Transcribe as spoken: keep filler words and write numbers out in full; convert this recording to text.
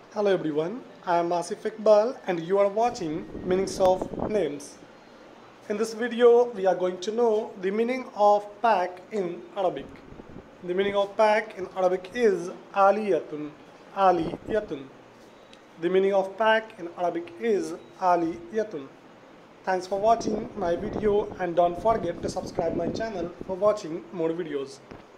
Hello everyone, I am Asif Iqbal and you are watching Meanings of Names. In this video, we are going to know the meaning of pack in Arabic. The meaning of pack in Arabic is aliyatun, aliyatun. The meaning of pack in Arabic is aliyatun. Thanks for watching my video and don't forget to subscribe my channel for watching more videos.